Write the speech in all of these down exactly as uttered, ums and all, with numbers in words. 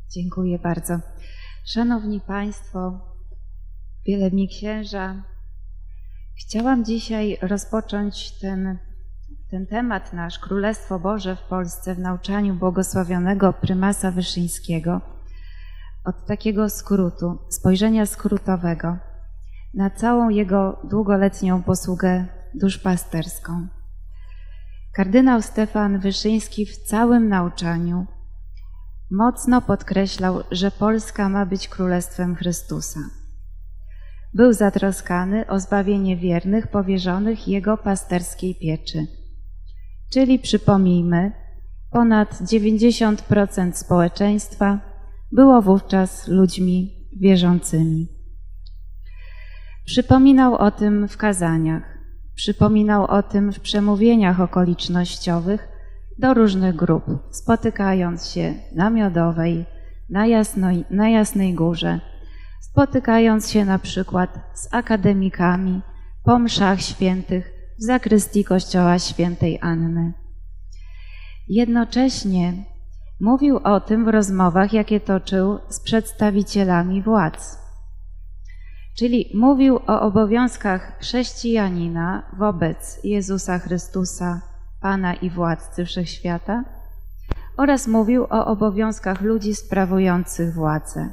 Dziękuję bardzo. Szanowni Państwo, wielebni księża, chciałam dzisiaj rozpocząć ten, ten temat nasz, Królestwo Boże w Polsce w nauczaniu błogosławionego prymasa Wyszyńskiego od takiego skrótu, spojrzenia skrótowego na całą jego długoletnią posługę duszpasterską. Kardynał Stefan Wyszyński w całym nauczaniu mocno podkreślał, że Polska ma być Królestwem Chrystusa. Był zatroskany o zbawienie wiernych powierzonych Jego pasterskiej pieczy. Czyli przypomnijmy, ponad dziewięćdziesiąt procent społeczeństwa było wówczas ludźmi wierzącymi. Przypominał o tym w kazaniach, przypominał o tym w przemówieniach okolicznościowych do różnych grup, spotykając się na Miodowej, na, Jasnej, na Jasnej Górze, spotykając się na przykład z akademikami po mszach świętych w zakrystii kościoła świętej Anny. Jednocześnie mówił o tym w rozmowach, jakie toczył z przedstawicielami władz. Czyli mówił o obowiązkach chrześcijanina wobec Jezusa Chrystusa, Pana i Władcy Wszechświata, oraz mówił o obowiązkach ludzi sprawujących władzę.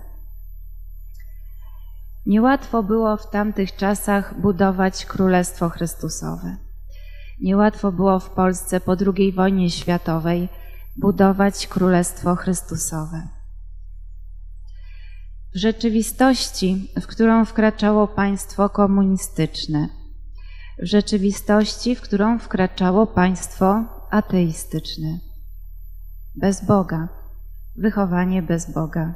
Niełatwo było w tamtych czasach budować Królestwo Chrystusowe. Niełatwo było w Polsce po drugiej wojnie światowej budować Królestwo Chrystusowe. W rzeczywistości, w którą wkraczało państwo komunistyczne, w rzeczywistości, w którą wkraczało państwo ateistyczne, bez Boga, wychowanie bez Boga.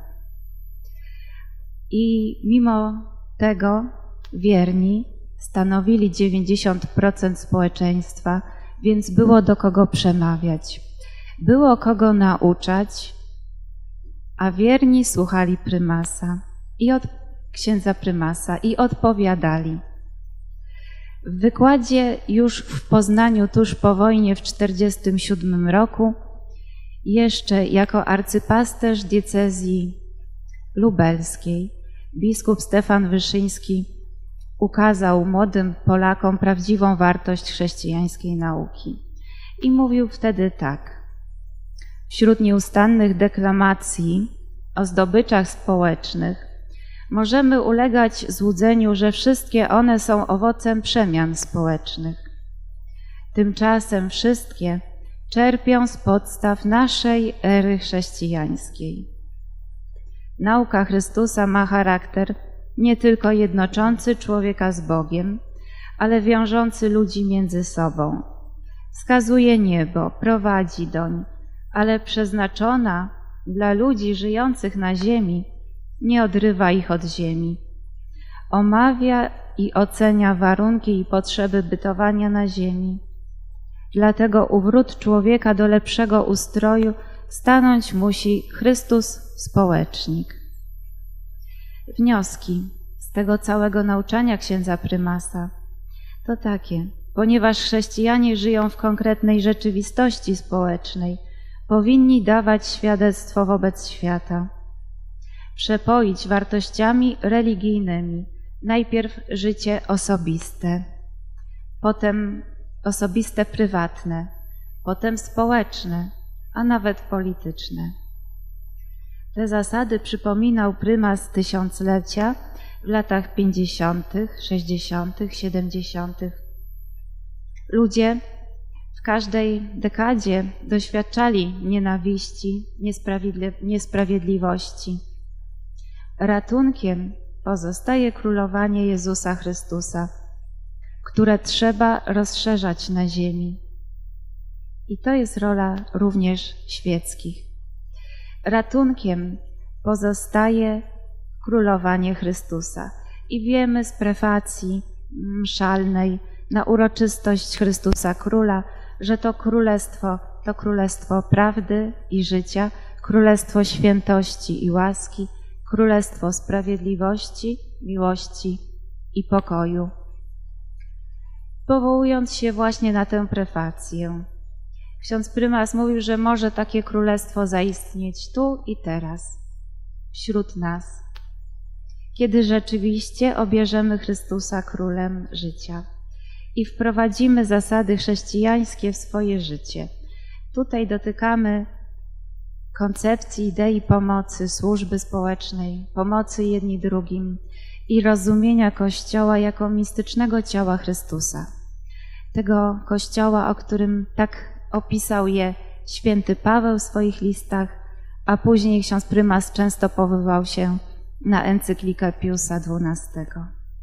I mimo tego wierni stanowili dziewięćdziesiąt procent społeczeństwa, więc było do kogo przemawiać, było kogo nauczać, a wierni słuchali prymasa i od księdza prymasa i odpowiadali. W wykładzie już w Poznaniu tuż po wojnie w czterdziestym siódmym roku, jeszcze jako arcypasterz diecezji lubelskiej, biskup Stefan Wyszyński ukazał młodym Polakom prawdziwą wartość chrześcijańskiej nauki. I mówił wtedy tak. Wśród nieustannych deklamacji o zdobyczach społecznych możemy ulegać złudzeniu, że wszystkie one są owocem przemian społecznych. Tymczasem wszystkie czerpią z podstaw naszej ery chrześcijańskiej. Nauka Chrystusa ma charakter nie tylko jednoczący człowieka z Bogiem, ale wiążący ludzi między sobą. Wskazuje niebo, prowadzi doń, ale przeznaczona dla ludzi żyjących na ziemi nie odrywa ich od ziemi. Omawia i ocenia warunki i potrzeby bytowania na ziemi. Dlatego u wrót człowieka do lepszego ustroju stanąć musi Chrystus społecznik. Wnioski z tego całego nauczania księdza prymasa to takie: ponieważ chrześcijanie żyją w konkretnej rzeczywistości społecznej, powinni dawać świadectwo wobec świata, przepoić wartościami religijnymi najpierw życie osobiste, potem osobiste prywatne, potem społeczne, a nawet polityczne. Te zasady przypominał prymas tysiąclecia w latach pięćdziesiątych, sześćdziesiątych, siedemdziesiątych. Ludzie w każdej dekadzie doświadczali nienawiści, niesprawiedliwości. Ratunkiem pozostaje królowanie Jezusa Chrystusa, które trzeba rozszerzać na ziemi. I to jest rola również świeckich. Ratunkiem pozostaje królowanie Chrystusa. I wiemy z prefacji mszalnej na uroczystość Chrystusa Króla, że to królestwo to królestwo prawdy i życia, królestwo świętości i łaski, królestwo sprawiedliwości, miłości i pokoju. Powołując się właśnie na tę prefację, ksiądz prymas mówił, że może takie królestwo zaistnieć tu i teraz, wśród nas, kiedy rzeczywiście obierzemy Chrystusa królem życia i wprowadzimy zasady chrześcijańskie w swoje życie. Tutaj dotykamy koncepcji, idei pomocy, służby społecznej, pomocy jedni drugim i rozumienia Kościoła jako mistycznego ciała Chrystusa. Tego Kościoła, o którym tak opisał je święty Paweł w swoich listach, a później ksiądz prymas często powoływał się na encyklikę Piusa dwunastego.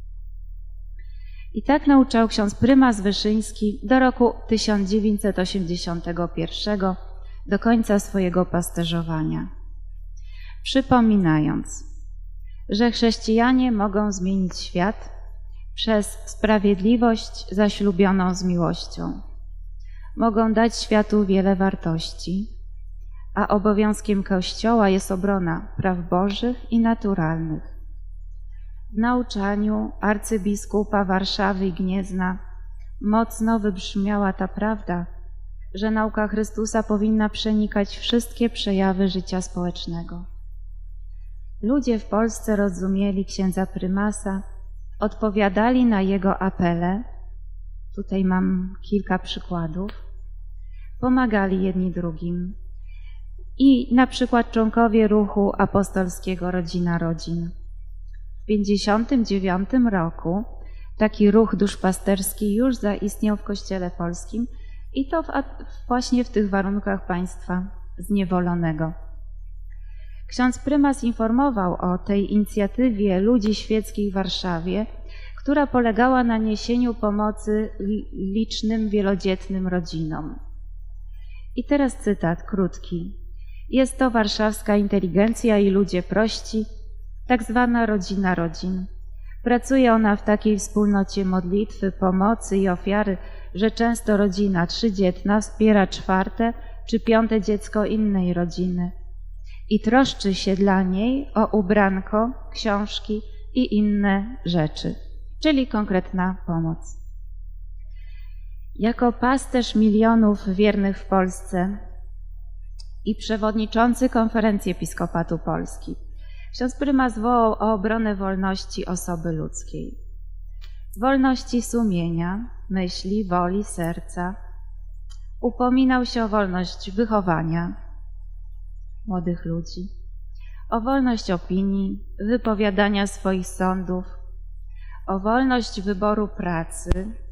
I tak nauczał ksiądz prymas Wyszyński do roku tysiąc dziewięćset osiemdziesiątego pierwszego, do końca swojego pasterzowania, przypominając, że chrześcijanie mogą zmienić świat przez sprawiedliwość zaślubioną z miłością. Mogą dać światu wiele wartości, a obowiązkiem Kościoła jest obrona praw bożych i naturalnych. W nauczaniu arcybiskupa Warszawy i Gniezna mocno wybrzmiała ta prawda, że nauka Chrystusa powinna przenikać wszystkie przejawy życia społecznego. Ludzie w Polsce rozumieli księdza prymasa, odpowiadali na jego apele, tutaj mam kilka przykładów, pomagali jedni drugim i na przykład członkowie ruchu apostolskiego Rodzina Rodzin. W pięćdziesiątym dziewiątym roku taki ruch duszpasterski już zaistniał w Kościele Polskim i to w, właśnie w tych warunkach państwa zniewolonego. Ksiądz prymas informował o tej inicjatywie ludzi świeckich w Warszawie, która polegała na niesieniu pomocy licznym, wielodzietnym rodzinom. I teraz cytat krótki. Jest to warszawska inteligencja i ludzie prości, tak zwana Rodzina Rodzin. Pracuje ona w takiej wspólnocie modlitwy, pomocy i ofiary, że często rodzina trzydzietna wspiera czwarte czy piąte dziecko innej rodziny i troszczy się dla niej o ubranko, książki i inne rzeczy, czyli konkretna pomoc. Jako pasterz milionów wiernych w Polsce i przewodniczący Konferencji Episkopatu Polski, ksiądz prymas wołał o obronę wolności osoby ludzkiej. Wolności sumienia, myśli, woli, serca. Upominał się o wolność wychowania młodych ludzi, o wolność opinii, wypowiadania swoich sądów, o wolność wyboru pracy,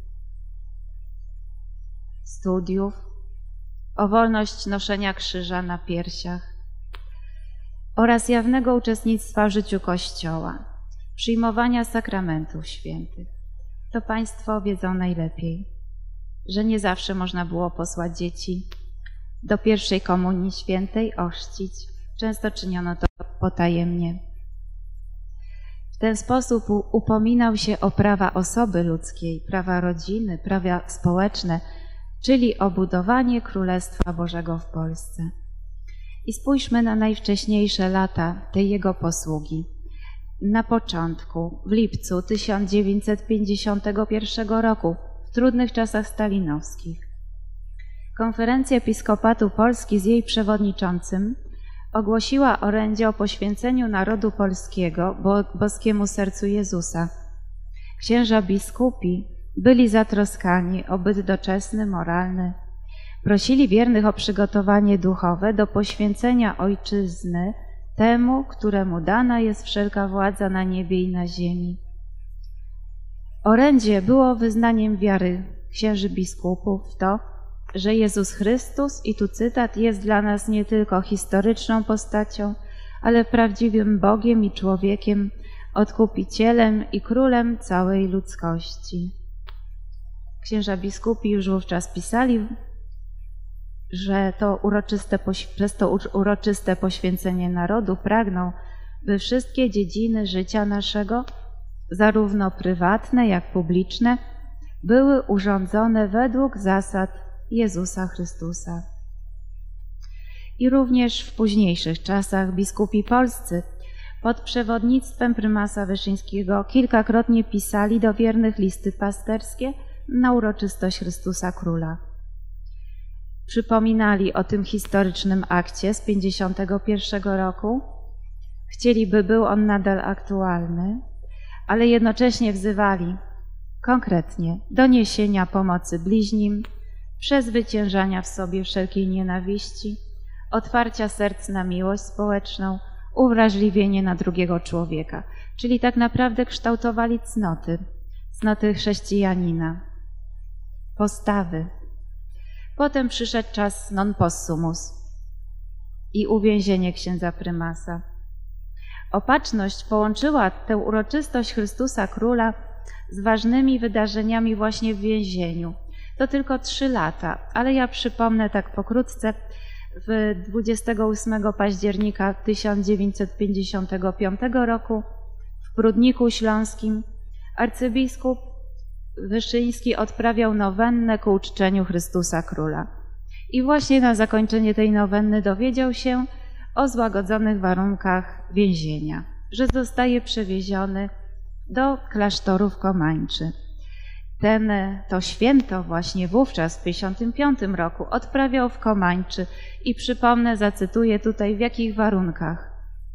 studiów, o wolność noszenia krzyża na piersiach oraz jawnego uczestnictwa w życiu Kościoła, przyjmowania sakramentów świętych. To Państwo wiedzą najlepiej, że nie zawsze można było posłać dzieci do pierwszej komunii świętej, ochrzcić. Często czyniono to potajemnie. W ten sposób upominał się o prawa osoby ludzkiej, prawa rodziny, prawa społeczne, czyli o budowanie Królestwa Bożego w Polsce. I spójrzmy na najwcześniejsze lata tej jego posługi. Na początku, w lipcu tysiąc dziewięćset pięćdziesiątego pierwszego roku, w trudnych czasach stalinowskich, Konferencja Episkopatu Polski z jej przewodniczącym ogłosiła orędzie o poświęceniu narodu polskiego bo, boskiemu sercu Jezusa. Księża biskupi byli zatroskani o byt doczesny, moralny. Prosili wiernych o przygotowanie duchowe do poświęcenia ojczyzny temu, któremu dana jest wszelka władza na niebie i na ziemi. Orędzie było wyznaniem wiary księży biskupów w to, że Jezus Chrystus, i tu cytat, jest dla nas nie tylko historyczną postacią, ale prawdziwym Bogiem i człowiekiem, odkupicielem i królem całej ludzkości. Księża biskupi już wówczas pisali, że to uroczyste, przez to uroczyste poświęcenie narodu pragną, by wszystkie dziedziny życia naszego, zarówno prywatne, jak publiczne, były urządzone według zasad Jezusa Chrystusa. I również w późniejszych czasach biskupi polscy pod przewodnictwem prymasa Wyszyńskiego kilkakrotnie pisali do wiernych listy pasterskie na uroczystość Chrystusa Króla. Przypominali o tym historycznym akcie z pięćdziesiątego pierwszego roku. chcieli, by był on nadal aktualny, ale jednocześnie wzywali konkretnie do niesienia pomocy bliźnim, przezwyciężania w sobie wszelkiej nienawiści, otwarcia serc na miłość społeczną, uwrażliwienie na drugiego człowieka, czyli tak naprawdę kształtowali cnoty, cnoty chrześcijanina, postawy. Potem przyszedł czas non possumus i uwięzienie księdza prymasa. Opatrzność połączyła tę uroczystość Chrystusa Króla z ważnymi wydarzeniami właśnie w więzieniu. To tylko trzy lata, ale ja przypomnę tak pokrótce. W dwudziestego ósmego października tysiąc dziewięćset pięćdziesiątego piątego roku w Prudniku Śląskim arcybiskup Wyszyński odprawiał nowennę ku uczczeniu Chrystusa Króla. I właśnie na zakończenie tej nowenny dowiedział się o złagodzonych warunkach więzienia, że zostaje przewieziony do klasztoru w Komańczy. Ten, to święto właśnie wówczas w pięćdziesiątym piątym roku odprawiał w Komańczy i przypomnę, zacytuję tutaj w jakich warunkach.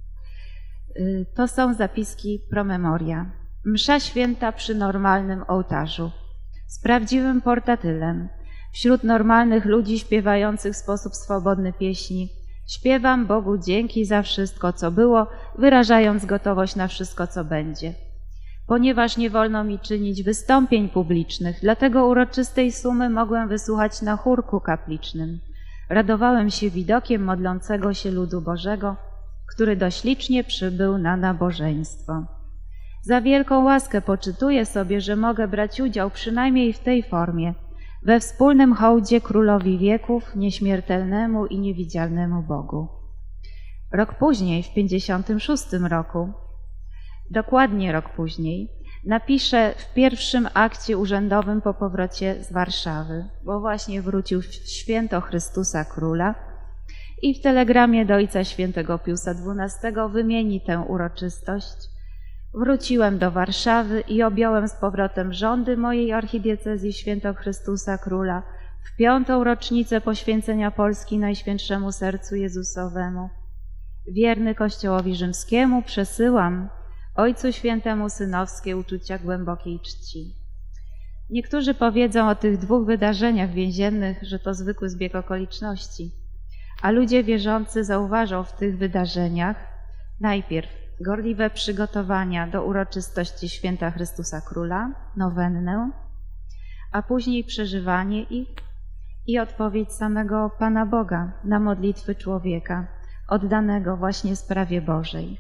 To są zapiski promemoria. Msza święta przy normalnym ołtarzu, z prawdziwym portatylem, wśród normalnych ludzi śpiewających w sposób swobodny pieśni. Śpiewam Bogu dzięki za wszystko, co było, wyrażając gotowość na wszystko, co będzie. Ponieważ nie wolno mi czynić wystąpień publicznych, dlatego uroczystej sumy mogłem wysłuchać na chórku kaplicznym. Radowałem się widokiem modlącego się ludu Bożego, który dość licznie przybył na nabożeństwo. Za wielką łaskę poczytuję sobie, że mogę brać udział przynajmniej w tej formie, we wspólnym hołdzie Królowi wieków, nieśmiertelnemu i niewidzialnemu Bogu. Rok później, w pięćdziesiątym szóstym roku, dokładnie rok później, napiszę w pierwszym akcie urzędowym po powrocie z Warszawy, bo właśnie wrócił w święto Chrystusa Króla i w telegramie do Ojca Świętego Piusa dwunastego wymieni tę uroczystość. Wróciłem do Warszawy i objąłem z powrotem rządy mojej archidiecezji Święto Chrystusa Króla w piątą rocznicę poświęcenia Polski Najświętszemu Sercu Jezusowemu. Wierny Kościołowi Rzymskiemu przesyłam Ojcu Świętemu synowskie uczucia głębokiej czci. Niektórzy powiedzą o tych dwóch wydarzeniach więziennych, że to zwykły zbieg okoliczności, a ludzie wierzący zauważą w tych wydarzeniach najpierw gorliwe przygotowania do uroczystości Święta Chrystusa Króla, nowennę, a później przeżywanie ich i odpowiedź samego Pana Boga na modlitwy człowieka, oddanego właśnie sprawie Bożej.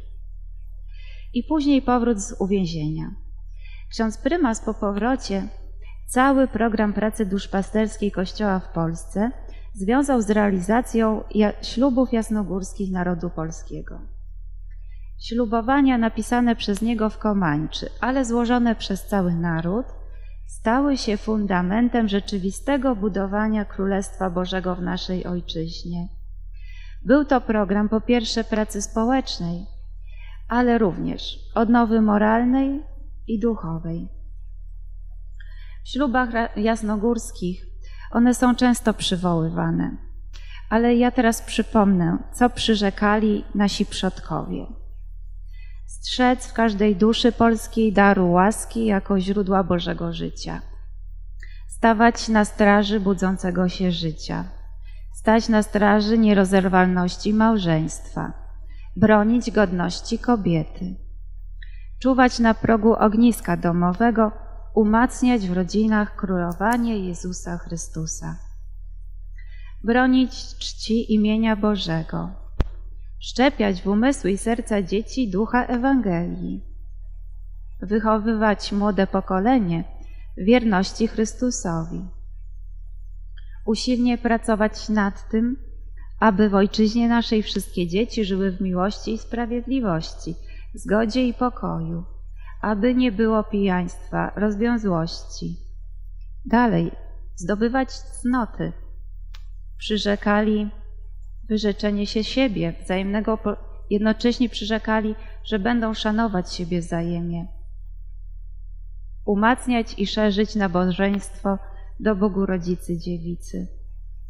I później powrót z uwięzienia. Ksiądz prymas po powrocie cały program pracy duszpasterskiej Kościoła w Polsce związał z realizacją ślubów jasnogórskich narodu polskiego. Ślubowania napisane przez niego w Komańczy, ale złożone przez cały naród, stały się fundamentem rzeczywistego budowania Królestwa Bożego w naszej ojczyźnie. Był to program po pierwsze pracy społecznej, ale również odnowy moralnej i duchowej. W ślubach jasnogórskich one są często przywoływane, ale ja teraz przypomnę, co przyrzekali nasi przodkowie. Strzec w każdej duszy polskiej daru łaski jako źródła Bożego życia. Stawać na straży budzącego się życia. Stać na straży nierozerwalności małżeństwa. Bronić godności kobiety. Czuwać na progu ogniska domowego, umacniać w rodzinach królowanie Jezusa Chrystusa. Bronić czci imienia Bożego. Wszczepiać w umysły i serca dzieci ducha Ewangelii. Wychowywać młode pokolenie w wierności Chrystusowi. Usilnie pracować nad tym, aby w ojczyźnie naszej wszystkie dzieci żyły w miłości i sprawiedliwości, zgodzie i pokoju, aby nie było pijaństwa, rozwiązłości. Dalej, zdobywać cnoty. Przyrzekali wyrzeczenie się siebie, wzajemnego, jednocześnie przyrzekali, że będą szanować siebie wzajemnie. Umacniać i szerzyć nabożeństwo do Bogu Rodzicy Dziewicy.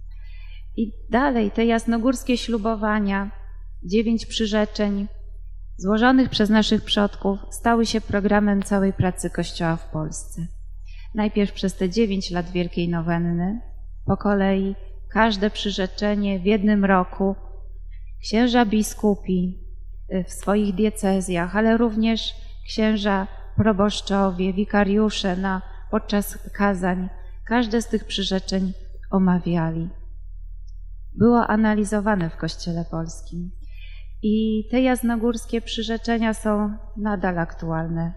I dalej te jasnogórskie ślubowania, dziewięć przyrzeczeń złożonych przez naszych przodków, stały się programem całej pracy Kościoła w Polsce. Najpierw przez te dziewięć lat Wielkiej Nowenny, po kolei każde przyrzeczenie w jednym roku, księża biskupi w swoich diecezjach, ale również księża proboszczowie, wikariusze na, podczas kazań, każde z tych przyrzeczeń omawiali. Było analizowane w Kościele Polskim i te jasnogórskie przyrzeczenia są nadal aktualne.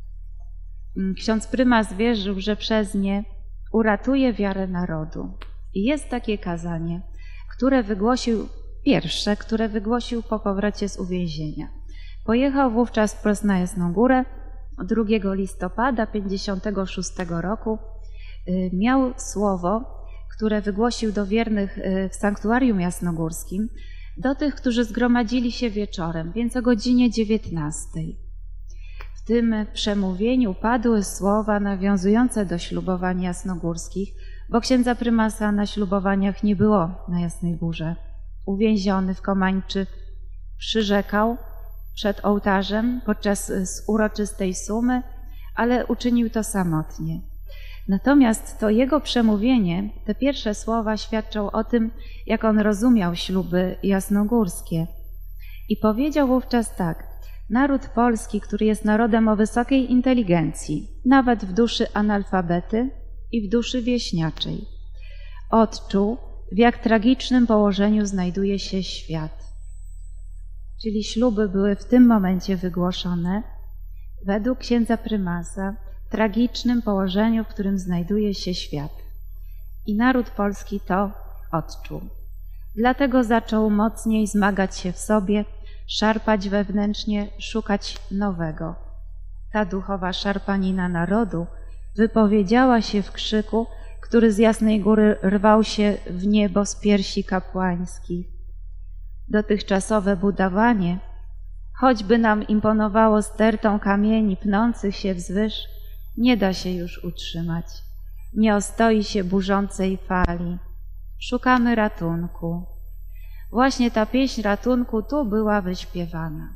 Ksiądz prymas wierzył, że przez nie uratuje wiarę narodu. I jest takie kazanie, które wygłosił, pierwsze, które wygłosił po powrocie z uwięzienia. Pojechał wówczas wprost na Jasną Górę drugiego listopada pięćdziesiątego szóstego roku. Miał słowo, które wygłosił do wiernych w sanktuarium jasnogórskim, do tych, którzy zgromadzili się wieczorem, więc o godzinie dziewiętnastej. W tym przemówieniu padły słowa nawiązujące do ślubowań jasnogórskich, bo księdza prymasa na ślubowaniach nie było na Jasnej Górze. Uwięziony w Komańczy przyrzekał przed ołtarzem podczas uroczystej sumy, ale uczynił to samotnie. Natomiast to jego przemówienie, te pierwsze słowa świadczą o tym, jak on rozumiał śluby jasnogórskie. I powiedział wówczas tak: naród polski, który jest narodem o wysokiej inteligencji, nawet w duszy analfabety i w duszy wieśniaczej, odczuł, w jak tragicznym położeniu znajduje się świat. Czyli śluby były w tym momencie wygłoszone według księdza prymasa w tragicznym położeniu, w którym znajduje się świat. I naród polski to odczuł. Dlatego zaczął mocniej zmagać się w sobie, szarpać wewnętrznie, szukać nowego. Ta duchowa szarpanina narodu wypowiedziała się w krzyku, który z Jasnej Góry rwał się w niebo z piersi kapłańskich. Dotychczasowe budowanie, choćby nam imponowało stertą kamieni pnących się wzwyż, nie da się już utrzymać. Nie ostoi się burzącej fali. Szukamy ratunku. Właśnie ta pieśń ratunku tu była wyśpiewana.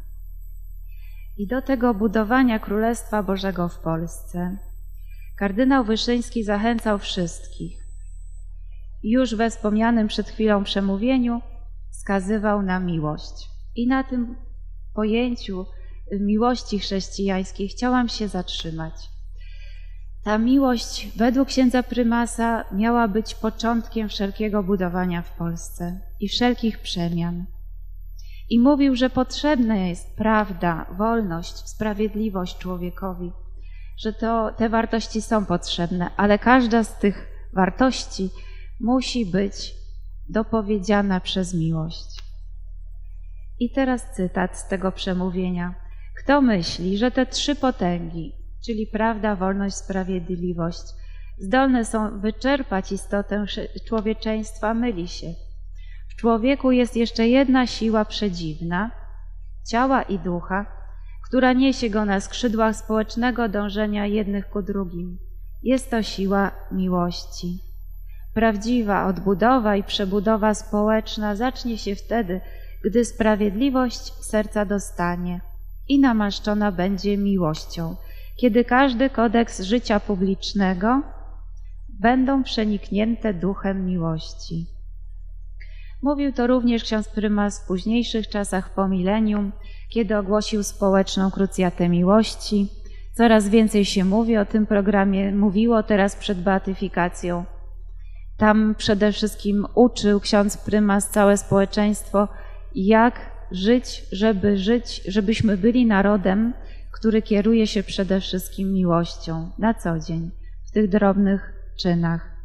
I do tego budowania Królestwa Bożego w Polsce kardynał Wyszyński zachęcał wszystkich. Już we wspomnianym przed chwilą przemówieniu wskazywał na miłość. I na tym pojęciu miłości chrześcijańskiej chciałam się zatrzymać. Ta miłość według księdza prymasa miała być początkiem wszelkiego budowania w Polsce i wszelkich przemian. I mówił, że potrzebna jest prawda, wolność, sprawiedliwość człowiekowi, że to, te wartości są potrzebne, ale każda z tych wartości musi być dopowiedziana przez miłość. I teraz cytat z tego przemówienia. Kto myśli, że te trzy potęgi, czyli prawda, wolność, sprawiedliwość, zdolne są wyczerpać istotę człowieczeństwa, myli się. W człowieku jest jeszcze jedna siła przedziwna, ciała i ducha, która niesie go na skrzydłach społecznego dążenia jednych ku drugim. Jest to siła miłości. Prawdziwa odbudowa i przebudowa społeczna zacznie się wtedy, gdy sprawiedliwość serca dostanie i namaszczona będzie miłością, kiedy każdy kodeks życia publicznego będą przeniknięte duchem miłości. Mówił to również ksiądz prymas w późniejszych czasach po milenium, kiedy ogłosił społeczną krucjatę miłości. Coraz więcej się mówi o tym programie, mówiło teraz przed beatyfikacją. Tam przede wszystkim uczył ksiądz prymas całe społeczeństwo, jak żyć, żeby żyć, żebyśmy byli narodem, który kieruje się przede wszystkim miłością na co dzień, w tych drobnych czynach.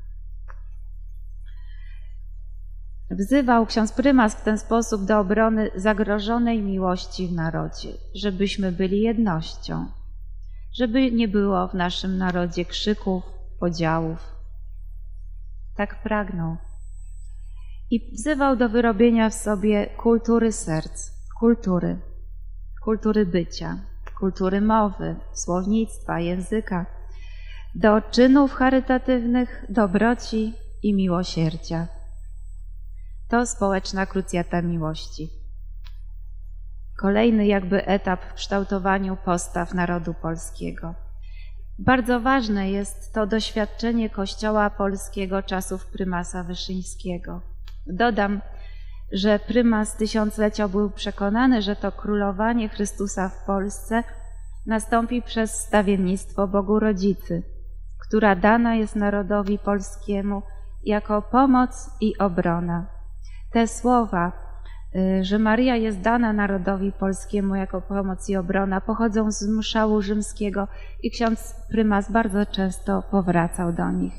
Wzywał ksiądz prymas w ten sposób do obrony zagrożonej miłości w narodzie, żebyśmy byli jednością, żeby nie było w naszym narodzie krzyków, podziałów. Tak pragnął. I wzywał do wyrobienia w sobie kultury serc, kultury, kultury bycia, kultury mowy, słownictwa, języka, do czynów charytatywnych, dobroci i miłosierdzia. To społeczna krucjata miłości. kolejny jakby etap w kształtowaniu postaw narodu polskiego. Bardzo ważne jest to doświadczenie Kościoła polskiego czasów prymasa Wyszyńskiego. Dodam, że prymas tysiąclecia był przekonany, że to królowanie Chrystusa w Polsce nastąpi przez stawiennictwo Bogu Rodzicy, która dana jest narodowi polskiemu jako pomoc i obrona. Te słowa, że Maryja jest dana narodowi polskiemu jako pomoc i obrona, pochodzą z mszału rzymskiego i ksiądz prymas bardzo często powracał do nich.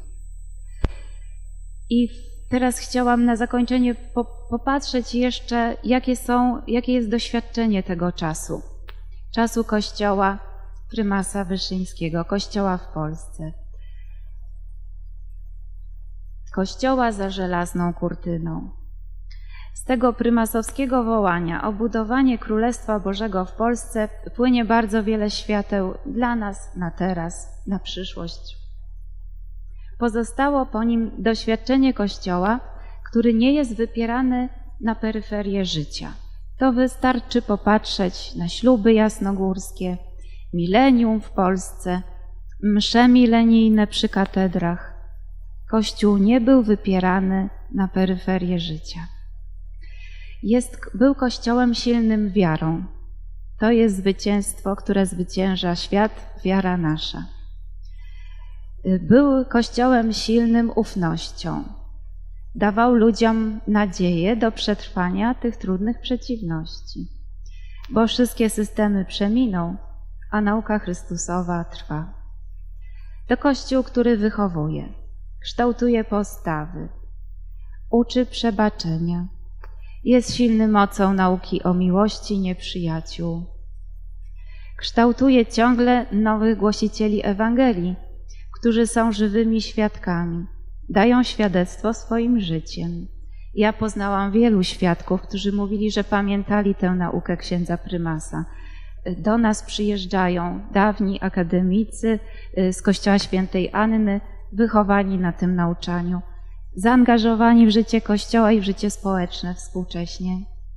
I teraz chciałam na zakończenie popatrzeć jeszcze, jakie są, jakie jest doświadczenie tego czasu. Czasu Kościoła prymasa Wyszyńskiego, Kościoła w Polsce. Kościoła za żelazną kurtyną. Z tego prymasowskiego wołania o budowanie Królestwa Bożego w Polsce płynie bardzo wiele świateł dla nas na teraz, na przyszłość. Pozostało po nim doświadczenie Kościoła, który nie jest wypierany na peryferię życia. To wystarczy popatrzeć na śluby jasnogórskie, milenium w Polsce, msze milenijne przy katedrach. Kościół nie był wypierany na peryferię życia. Jest, był Kościołem silnym wiarą. To jest zwycięstwo, które zwycięża świat, wiara nasza. Był Kościołem silnym ufnością. Dawał ludziom nadzieję do przetrwania tych trudnych przeciwności, bo wszystkie systemy przeminą, a nauka Chrystusowa trwa. To Kościół, który wychowuje, kształtuje postawy, uczy przebaczenia, jest silny mocą nauki o miłości nieprzyjaciół. Kształtuje ciągle nowych głosicieli Ewangelii, którzy są żywymi świadkami, dają świadectwo swoim życiem. Ja poznałam wielu świadków, którzy mówili, że pamiętali tę naukę księdza prymasa. Do nas przyjeżdżają dawni akademicy z Kościoła Świętej Anny, wychowani na tym nauczaniu, zaangażowani w życie Kościoła i w życie społeczne współcześnie.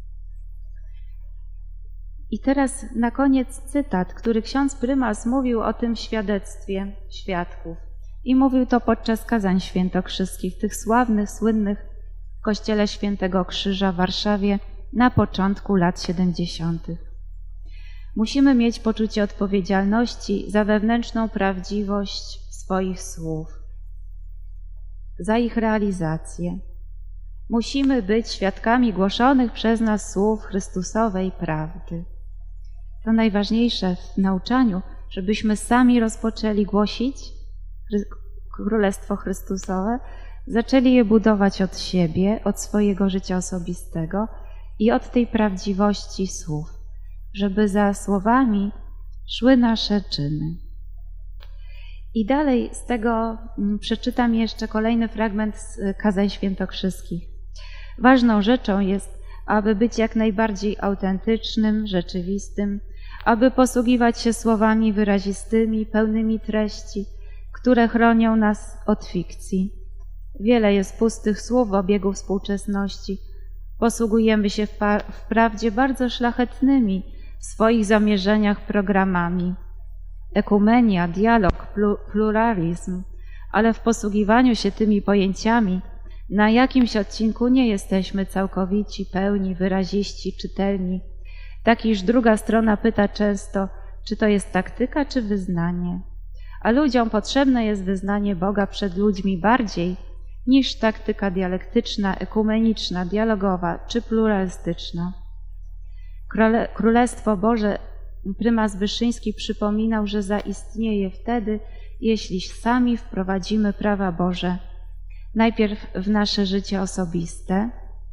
I teraz na koniec cytat, który ksiądz prymas mówił o tym świadectwie świadków. I mówił to podczas kazań świętokrzyskich, tych sławnych, słynnych w Kościele Świętego Krzyża w Warszawie na początku lat siedemdziesiątych. Musimy mieć poczucie odpowiedzialności za wewnętrzną prawdziwość swoich słów, za ich realizację. Musimy być świadkami głoszonych przez nas słów Chrystusowej prawdy. To najważniejsze w nauczaniu, żebyśmy sami rozpoczęli głosić Królestwo Chrystusowe, zaczęli je budować od siebie, od swojego życia osobistego i od tej prawdziwości słów, żeby za słowami szły nasze czyny. I dalej z tego przeczytam jeszcze kolejny fragment z kazań świętokrzyskich. Ważną rzeczą jest, aby być jak najbardziej autentycznym, rzeczywistym, aby posługiwać się słowami wyrazistymi, pełnymi treści, które chronią nas od fikcji. Wiele jest pustych słów w obiegu współczesności. Posługujemy się wprawdzie bardzo szlachetnymi w swoich zamierzeniach programami. Ekumenia, dialog, pluralizm, ale w posługiwaniu się tymi pojęciami na jakimś odcinku nie jesteśmy całkowici, pełni, wyraziści, czytelni. Tak iż druga strona pyta często, czy to jest taktyka, czy wyznanie. A ludziom potrzebne jest wyznanie Boga przed ludźmi bardziej niż taktyka dialektyczna, ekumeniczna, dialogowa czy pluralistyczna. Królestwo Boże prymas Wyszyński przypominał, że zaistnieje wtedy, jeśli sami wprowadzimy prawa Boże, najpierw w nasze życie osobiste,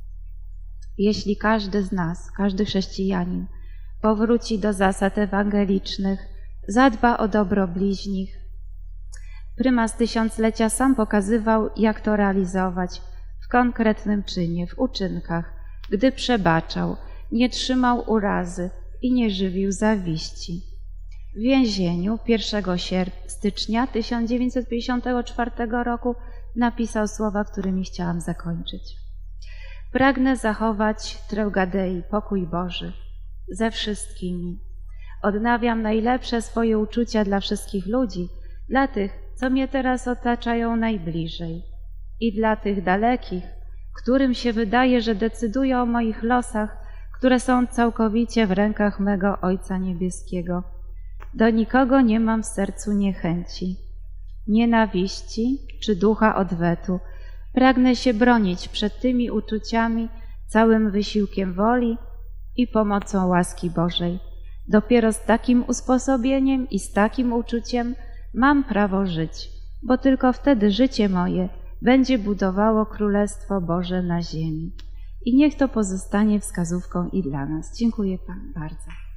jeśli każdy z nas, każdy chrześcijanin powróci do zasad ewangelicznych, zadba o dobro bliźnich. Prymas tysiąclecia sam pokazywał, jak to realizować w konkretnym czynie, w uczynkach, gdy przebaczał, nie trzymał urazy i nie żywił zawiści. W więzieniu pierwszego stycznia tysiąc dziewięćset pięćdziesiątego czwartego roku napisał słowa, którymi chciałam zakończyć. Pragnę zachować Treugadei, pokój Boży, ze wszystkimi. Odnawiam najlepsze swoje uczucia dla wszystkich ludzi, dla tych, co mnie teraz otaczają najbliżej i dla tych dalekich, którym się wydaje, że decydują o moich losach, które są całkowicie w rękach mego Ojca Niebieskiego. Do nikogo nie mam w sercu niechęci, nienawiści czy ducha odwetu. Pragnę się bronić przed tymi uczuciami całym wysiłkiem woli i pomocą łaski Bożej. Dopiero z takim usposobieniem i z takim uczuciem mam prawo żyć, bo tylko wtedy życie moje będzie budowało Królestwo Boże na ziemi. I niech to pozostanie wskazówką i dla nas. Dziękuję Panu bardzo.